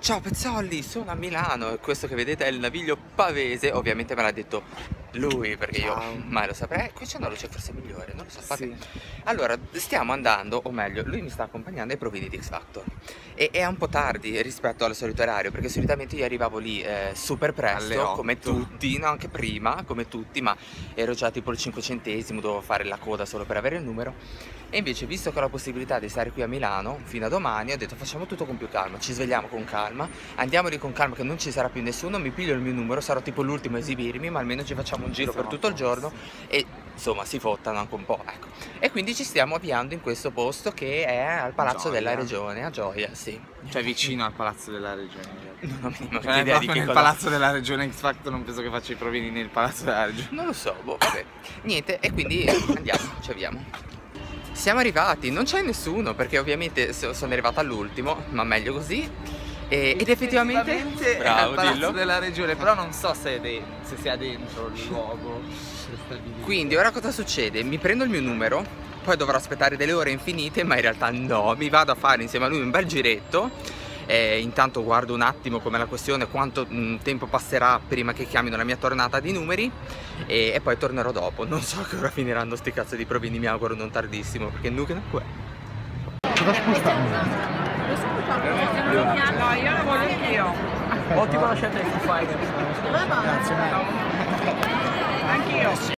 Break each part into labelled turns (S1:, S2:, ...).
S1: Ciao Pezzolli, sono a Milano e questo che vedete è il Naviglio Pavese. Ovviamente me l'ha detto lui perché io mai lo saprei. Qui c'è una luce forse migliore, non lo so.
S2: Sì.
S1: Allora, stiamo andando, o meglio, lui mi sta accompagnando ai provini di X Factor. E è un po' tardi rispetto al solito orario, perché solitamente io arrivavo lì super
S2: Alle
S1: presto,
S2: 8.
S1: come tutti, no, anche prima, come tutti, ma ero già tipo il 500esimo, dovevo fare la coda solo per avere il numero. E invece, visto che ho la possibilità di stare qui a Milano fino a domani, ho detto facciamo tutto con più calma, ci svegliamo con calma, andiamo lì con calma che non ci sarà più nessuno, mi piglio il mio numero, sarò tipo l'ultimo a esibirmi, ma almeno ci facciamo un giro per tutto il giorno e insomma si fottano anche un po', ecco. E quindi ci stiamo avviando in questo posto che è al Palazzo
S2: Gioia.
S1: della Regione, a Gioia, sì.
S2: Cioè vicino al Palazzo della Regione.
S1: Non ho minima
S2: Cioè
S1: idea di
S2: proprio
S1: che
S2: nel
S1: cosa.
S2: Palazzo della Regione X Factor non penso che faccia i provini nel Palazzo della Regione.
S1: Non lo so, boh, vabbè. Niente, e quindi andiamo, ci avviamo. Siamo arrivati, non c'è nessuno perché ovviamente sono arrivata all'ultimo, ma meglio così. Ed effettivamente
S2: è al Palazzo
S1: dillo.
S2: della Regione, però non so se sia dentro il luogo.
S1: Quindi ora cosa succede? Mi prendo il mio numero, poi dovrò aspettare delle ore infinite, ma in realtà no, mi vado a fare insieme a lui un bel giretto. Intanto guardo un attimo com'è la questione, quanto tempo passerà prima che chiamino la mia tornata di numeri e poi tornerò dopo. Non so che ora finiranno sti cazzo di provini, mi auguro non tardissimo perché nuke non è.
S3: Cosa spostando?
S4: No, io la voglio anch'io.
S3: Ottima la scelta di Foo Fighters. Grazie mille.
S4: Anch'io.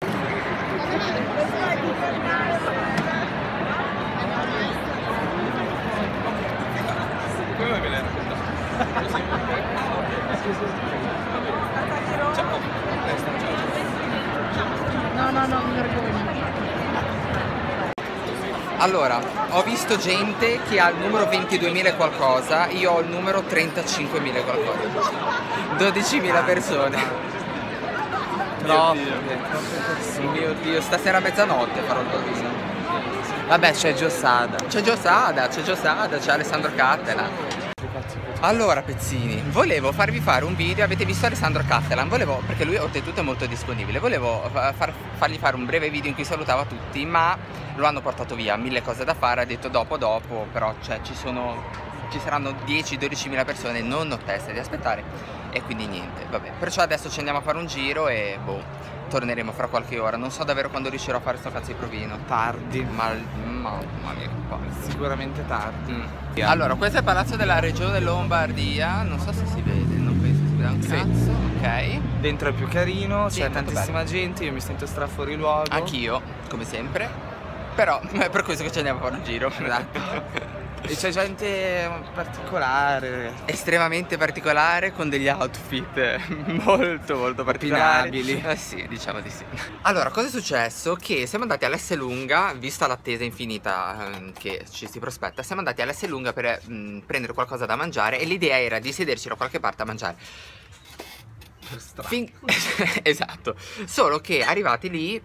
S2: Come me l'hai raccontato?
S4: No, non vergogno.
S1: Allora, ho visto gente che ha il numero 22.000 e qualcosa, io ho il numero 35.000 e qualcosa. 12.000 persone. Mio Dio, stasera a mezzanotte farò il provino.
S2: Vabbè, c'è Giosada.
S1: C'è Giosada, c'è Alessandro Cattelan. Allora pezzini, volevo farvi fare un video, avete visto Alessandro Cattelan, perché lui oltretutto è molto disponibile, volevo fargli fare un breve video in cui salutava tutti, ma lo hanno portato via, mille cose da fare, ha detto dopo, però cioè ci saranno 10-12.000 persone, non ho testa di aspettare e quindi niente, vabbè, perciò adesso ci andiamo a fare un giro e boh, torneremo fra qualche ora, non so davvero quando riuscirò a fare sto cazzo di provino.
S2: Tardi.
S1: Mamma mia, che palle.
S2: Sicuramente tardi.
S1: Allora, questo è il Palazzo della Regione Lombardia, non so se si vede, non penso si veda un cazzo, ok.
S2: Dentro è più carino,
S1: Sì,
S2: c'è
S1: molto
S2: tantissima gente, io mi sento stra fuori luogo.
S1: Anch'io, come sempre, però è per questo che ci andiamo a fare un giro.
S2: Esatto. E c'è gente particolare.
S1: Estremamente particolare, con degli outfit molto particolari.
S2: Opinabili.
S1: Sì, diciamo di sì. Allora, cosa è successo? Che siamo andati all'S Lunga, vista l'attesa infinita che ci si prospetta, siamo andati all'S Lunga per prendere qualcosa da mangiare e l'idea era di sederci da qualche parte a mangiare. Esatto, solo che arrivati lì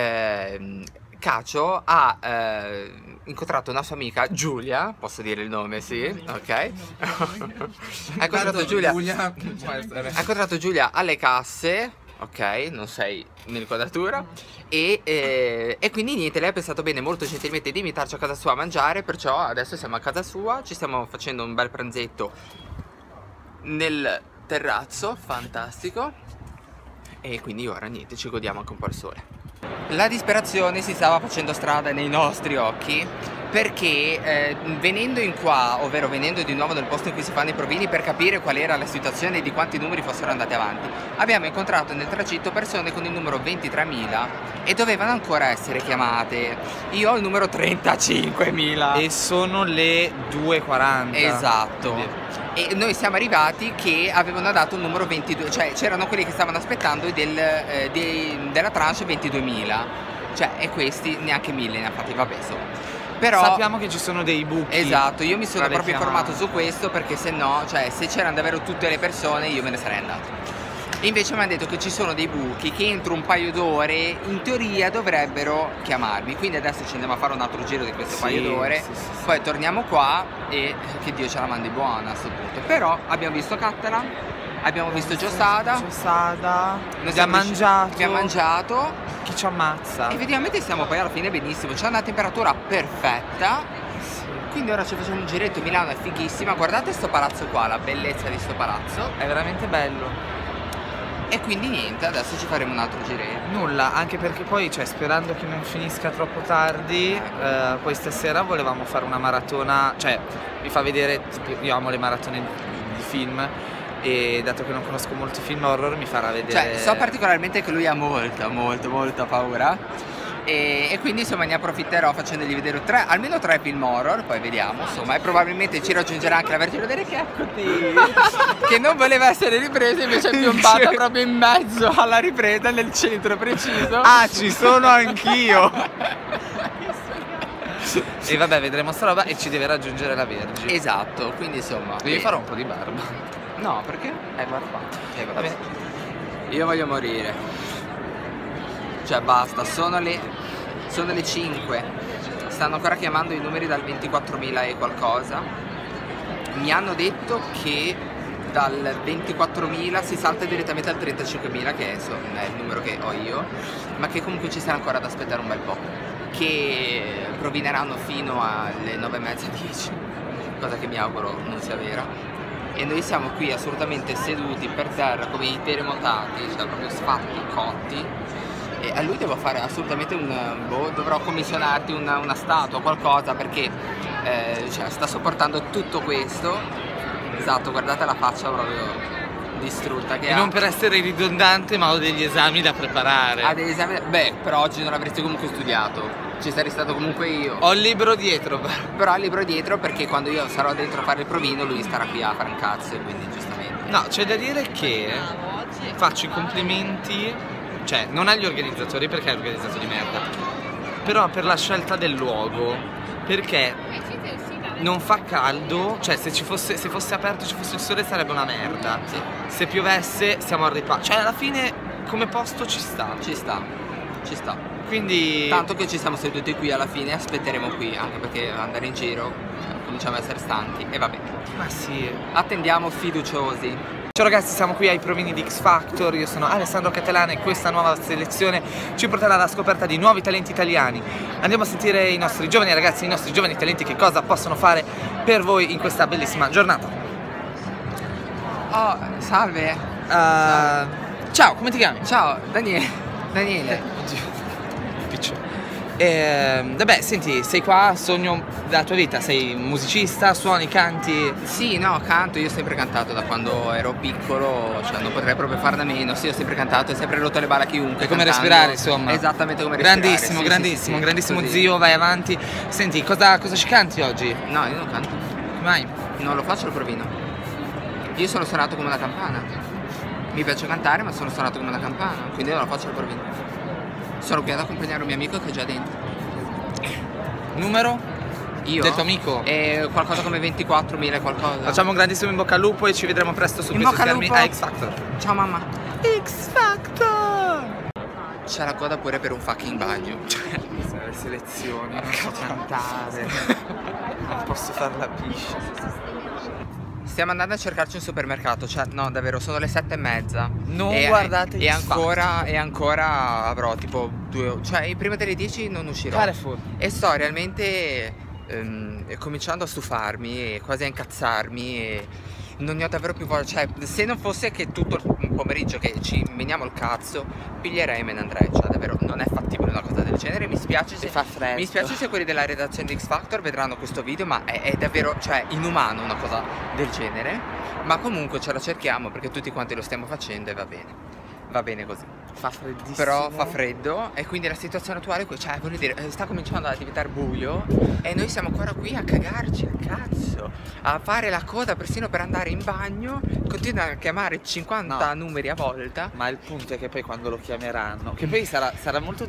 S1: Cacio ha incontrato una sua amica Giulia, posso dire il nome, sì? Ok. Ha incontrato Giulia alle casse, ok, non sei nell'inquadratura e quindi niente, lei ha pensato bene molto gentilmente di invitarci a casa sua a mangiare, perciò adesso siamo a casa sua, ci stiamo facendo un bel pranzetto nel terrazzo, fantastico, e quindi ora niente, ci godiamo anche un po' il sole. La disperazione si stava facendo strada nei nostri occhi perché venendo in qua, ovvero venendo di nuovo nel posto in cui si fanno i provini per capire qual era la situazione e di quanti numeri fossero andati avanti, abbiamo incontrato nel tragitto persone con il numero 23.000 e dovevano ancora essere chiamate. Io ho il numero 35.000
S2: E sono le 2:40.
S1: Esatto. E noi siamo arrivati che avevano dato il numero 22, cioè c'erano quelli che stavano aspettando della tranche 22.000, cioè e questi neanche 1.000 ne ha fatti, vabbè insomma. Però
S2: sappiamo che ci sono dei buchi.
S1: esatto, io mi sono proprio informato
S2: chiamate.
S1: su questo perché se no, cioè se c'erano davvero tutte le persone io me ne sarei andato. Invece mi hanno detto che ci sono dei buchi che entro un paio d'ore in teoria dovrebbero chiamarmi, quindi adesso ci andiamo a fare un altro giro di questo paio d'ore, poi torniamo qua e che Dio ce la mandi buona a sto punto. Però abbiamo visto Cattelan, abbiamo visto Giosada,
S2: abbiamo
S1: mangiato,
S2: chi ci ammazza.
S1: effettivamente stiamo poi alla fine benissimo, c'è una temperatura perfetta quindi ora ci facciamo un giretto. Milano è fighissima, guardate sto palazzo qua, la bellezza di sto palazzo.
S2: È veramente bello.
S1: E quindi niente, adesso ci faremo un altro giretto.
S2: Nulla, anche perché poi, cioè, sperando che non finisca troppo tardi, poi stasera volevamo fare una maratona, cioè, vi fa vedere, tipo, io amo le maratone di film, e dato che non conosco molti film horror mi farà vedere...
S1: Cioè, so particolarmente che lui ha molta paura. E quindi insomma ne approfitterò facendogli vedere almeno tre film horror, poi vediamo insomma, e probabilmente ci raggiungerà anche la Vergine vedere che eccoti che non voleva essere ripresa, invece è piombata proprio in mezzo alla ripresa, nel centro preciso.
S2: Ah, ci sono anch'io! E vabbè, vedremo sta roba e ci deve raggiungere la Vergine.
S1: Esatto, quindi insomma
S2: Devi fare un po' di barba.
S1: No, perché?
S2: Guarda.
S1: Vabbè. Io voglio morire. Cioè basta, sono le 5. Stanno ancora chiamando i numeri dal 24.000 e qualcosa. Mi hanno detto che dal 24.000 si salta direttamente al 35.000, che è il numero che ho io, ma che comunque ci sarà ancora da aspettare un bel po', che provineranno fino alle 9:30, 10, cosa che mi auguro non sia vera. E noi siamo qui assolutamente seduti per terra come i terremotati, cioè proprio sfatti, cotti. E a lui devo fare assolutamente dovrò commissionarti una statua, qualcosa, perché cioè, sta sopportando tutto questo. Esatto, guardate la faccia proprio distrutta che
S2: e
S1: ha.
S2: non per essere ridondante, ma ho degli esami da preparare.
S1: Ha degli esami, beh, però oggi non avresti comunque studiato, ci sarei stato comunque io.
S2: Ho il libro dietro.
S1: Però ho il libro dietro perché quando io sarò dentro a fare il provino lui starà qui a fare un cazzo, e quindi giustamente.
S2: No, c'è da dire che faccio i complimenti, cioè non agli organizzatori, perché è organizzato di merda, però per la scelta del luogo, perché non fa caldo, cioè se fosse aperto, ci fosse il sole sarebbe una merda.
S1: Sì.
S2: Se piovesse siamo al riparo, cioè alla fine come posto ci sta.
S1: Ci sta.
S2: Quindi
S1: tanto che ci siamo seduti qui alla fine, aspetteremo qui, anche perché andare in giro cominciamo a essere stanchi e vabbè.
S2: Ma sì.
S1: Attendiamo fiduciosi.
S2: Ciao ragazzi, siamo qui ai provini di X Factor, io sono Alessandro Catalano e questa nuova selezione ci porterà alla scoperta di nuovi talenti italiani. Andiamo a sentire i nostri giovani ragazzi, i nostri giovani talenti che cosa possono fare per voi in questa bellissima giornata.
S1: Oh, salve.
S2: Ciao, come ti chiami?
S1: Ciao, Daniele.
S2: Oddio, piccio. Vabbè, senti, sei qua, sogno della tua vita, sei musicista, suoni, canti?
S1: Sì, no, canto, io ho sempre cantato da quando ero piccolo, cioè non potrei proprio farne a meno, sì, ho sempre cantato, ho sempre rotto le balle a chiunque.
S2: È come
S1: cantando.
S2: respirare, insomma.
S1: Esattamente come respirare.
S2: Grandissimo,
S1: sì,
S2: grandissimo,
S1: sì,
S2: grandissimo
S1: così.
S2: zio, vai avanti. Senti, cosa ci canti oggi?
S1: No, io non canto.
S2: Come mai?
S1: Non lo faccio il provino. Io sono suonato come una campana. Mi piace cantare, ma sono suonato come una campana, quindi non lo faccio il provino. Sono qui ad accompagnare un mio amico che è già dentro.
S2: Numero?
S1: Io?
S2: Del tuo amico?
S1: È qualcosa come 24.000 e qualcosa.
S2: Facciamo un grandissimo in bocca al lupo e ci vedremo presto su
S1: In
S2: questi
S1: bocca al
S2: schermi
S1: lupo.
S2: a X Factor.
S1: Ciao mamma.
S2: X Factor!
S1: C'è la coda pure per un fucking bagno.
S2: Sono le selezioni, non so cantare. Non posso fare la piscia.
S1: Stiamo andando a cercarci un supermercato, cioè no davvero sono le 7:30.
S2: Non guardate
S1: e ancora avrò tipo 2, cioè prima delle 10 non uscirò.
S2: Carrefour.
S1: E sto realmente cominciando a stufarmi e quasi a incazzarmi e non ne ho davvero più voglia. Cioè se non fosse che tutto il pomeriggio che ci meniamo il cazzo, piglierei e me ne andrei. Cioè davvero non è fattibile una cosa del genere. Mi spiace se
S2: fa freddo.
S1: Mi spiace se quelli della redazione di X Factor vedranno questo video, ma è davvero, cioè, inumano una cosa del genere. Ma comunque ce la cerchiamo perché tutti quanti lo stiamo facendo e va bene. Va bene così.
S2: Fa freddissimo.
S1: Però fa freddo e quindi la situazione attuale, cioè voglio dire, sta cominciando a diventare buio e noi siamo ancora qui a cagarci il cazzo, a fare la coda persino per andare in bagno, continuano a chiamare 50 numeri a volta.
S2: Ma il punto è che poi quando lo chiameranno, che poi sarà molto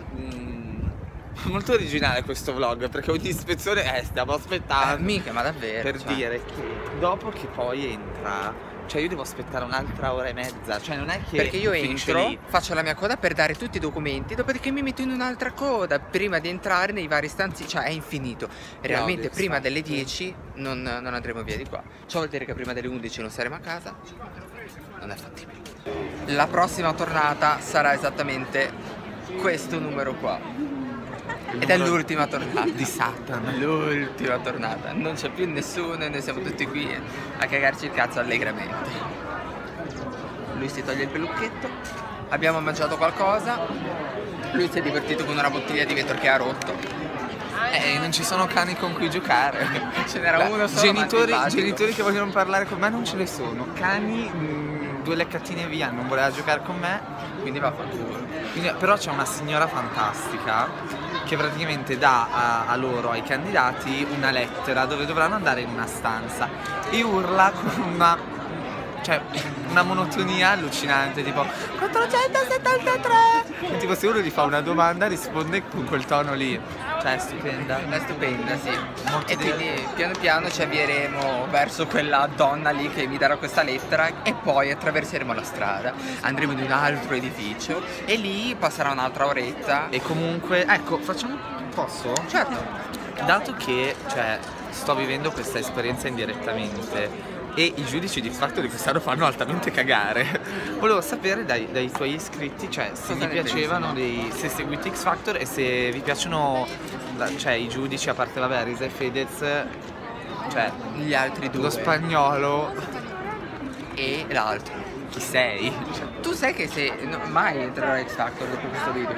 S2: molto originale questo vlog, perché ogni ispezione stiamo aspettando.
S1: Mica, ma davvero.
S2: Per dire che dopo che poi entra, cioè io devo aspettare un'altra ora e mezza, cioè non è che
S1: perché io
S2: finisce
S1: entro,
S2: lì.
S1: faccio la mia coda per dare tutti i documenti, dopodiché mi metto in un'altra coda prima di entrare nei vari stanzi, cioè è infinito. Realmente prima delle 10 non andremo via di qua. Ciò vuol dire che prima delle 11 non saremo a casa. Non è fattibile. La prossima tornata sarà esattamente questo numero qua. Ed è l'ultima tornata
S2: di Satan.
S1: L'ultima tornata. Non c'è più nessuno e noi siamo tutti qui a cagarci il cazzo allegramente. Lui si toglie il pelucchetto. Abbiamo mangiato qualcosa. Lui si è divertito con una bottiglia di vetro che ha rotto.
S2: Non ci sono cani con cui giocare.
S1: Ce n'era uno solo.
S2: Genitori che vogliono parlare con me non ce ne sono. Cani, 2 leccatine via, non voleva giocare con me.
S1: Quindi va a fanculo.
S2: Però c'è una signora fantastica che praticamente dà a loro, ai candidati, una lettera dove dovranno andare in una stanza e urla con una monotonia allucinante, tipo 473. E tipo se uno gli fa una domanda risponde con quel tono lì. Cioè è stupenda.
S1: È stupenda, sì.
S2: Molto
S1: E quindi piano piano ci avvieremo verso quella donna lì che mi darà questa lettera e poi attraverseremo la strada. Andremo in un altro edificio e lì passerà un'altra oretta.
S2: E comunque, ecco, posso?
S1: Certo.
S2: Dato che, sto vivendo questa esperienza indirettamente e i giudici di fatto di quest'anno fanno altamente cagare, volevo sapere dai tuoi iscritti, se vi piacevano, se seguite X Factor e se vi piacciono i giudici, a parte vabbè Risa e Fedez,
S1: gli altri due,
S2: lo spagnolo
S1: e l'altro.
S2: Chi sei?
S1: Tu sai che mai entrerò a X Factor dopo questo video.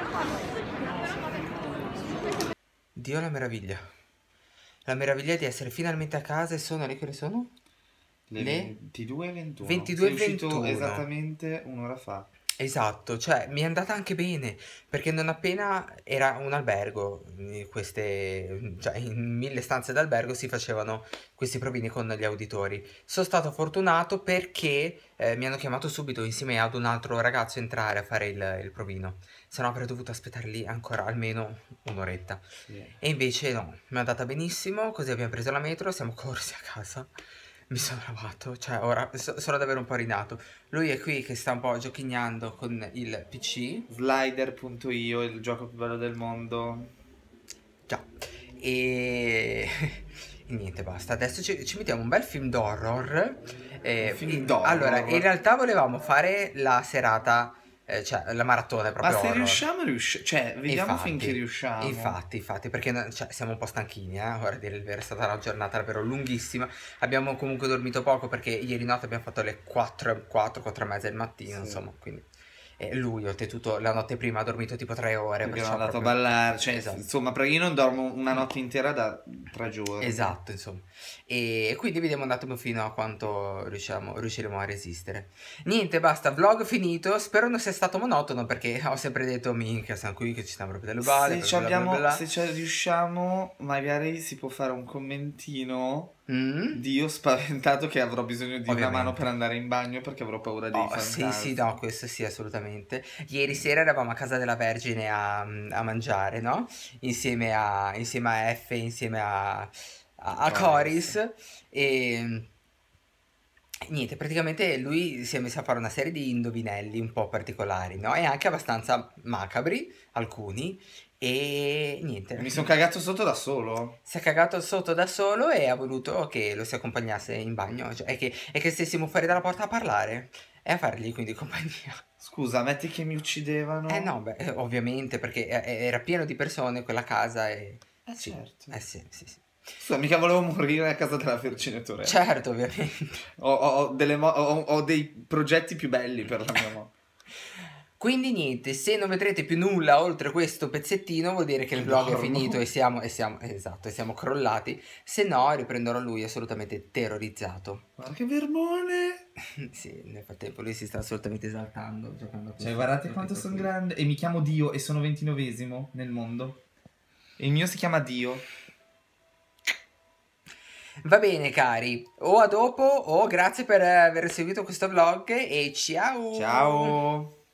S1: Dio, la meraviglia. La meraviglia di essere finalmente a casa. E sono le che ne sono?
S2: Le 22 e 21.
S1: 22 e
S2: 21.
S1: 21.
S2: Esattamente un'ora fa.
S1: Esatto, mi è andata anche bene, perché non appena era un albergo, in 1000 stanze d'albergo si facevano questi provini con gli auditori. Sono stato fortunato perché mi hanno chiamato subito insieme ad un altro ragazzo a entrare a fare il provino, se no avrei dovuto aspettare lì ancora almeno un'oretta.
S2: Sì.
S1: E invece no, mi è andata benissimo, così abbiamo preso la metro, siamo corsi a casa. Mi sono lavato, ora sono davvero un po' rinato. Lui è qui che sta un po' giochignando con il PC.
S2: Slider.io, il gioco più bello del mondo.
S1: Già. E niente, basta. Adesso ci mettiamo un bel film d'horror. Allora, in realtà volevamo fare la serata, la maratona proprio.
S2: Ma se
S1: horror.
S2: riusciamo, vediamo
S1: Infatti,
S2: finché riusciamo.
S1: Infatti, perché siamo un po' stanchini, ora a dire il vero, è stata una giornata davvero lunghissima. Abbiamo comunque dormito poco perché ieri notte abbiamo fatto le 4 e mezza del mattino,
S2: sì.
S1: Insomma, quindi. Lui, oltretutto, la notte prima ha dormito tipo 3 ore.
S2: Abbiamo andato a ballare,
S1: esatto.
S2: Insomma, perché io non dormo una notte intera da 3 giorni.
S1: Esatto, insomma. E quindi vediamo un attimo fino a quanto riusciremo a resistere. Niente, basta, vlog finito. Spero non sia stato monotono perché ho sempre detto, minchia, siamo qui che ci stiamo rompendo le balle.
S2: Se ci riusciamo, magari si può fare un commentino. Dio spaventato che avrò bisogno di una mano per andare in bagno perché avrò paura dei fantasmi.
S1: Sì, no, questo sì, assolutamente. Ieri sera eravamo a casa della Vergine a mangiare, no? Insieme a F, insieme a Coris. E niente, praticamente lui si è messo a fare una serie di indovinelli un po' particolari, no? E anche abbastanza macabri, alcuni. E niente.
S2: Mi sono cagato sotto da solo.
S1: Si è cagato sotto da solo e ha voluto che lo si accompagnasse in bagno. E che stessimo fuori dalla porta a parlare e a fargli quindi compagnia.
S2: Scusa, metti che mi uccidevano.
S1: No, ovviamente, perché era pieno di persone quella casa e.
S2: Sì. Certo.
S1: Sì.
S2: Scusa, mica volevo morire a casa della Vergine Torre.
S1: Certo, ovviamente.
S2: Ho dei progetti più belli per la mia morte.
S1: Quindi niente, se non vedrete più nulla oltre questo pezzettino vuol dire che il vlog è finito e siamo crollati. Se no riprenderò lui assolutamente terrorizzato.
S2: Guarda che vermone!
S1: Sì, nel frattempo lui si sta assolutamente esaltando, giocando a
S2: guardate quanto sono grande. E mi chiamo Dio e sono 29esimo nel mondo. E il mio si chiama Dio.
S1: Va bene cari, o a dopo o grazie per aver seguito questo vlog e ciao!
S2: Ciao!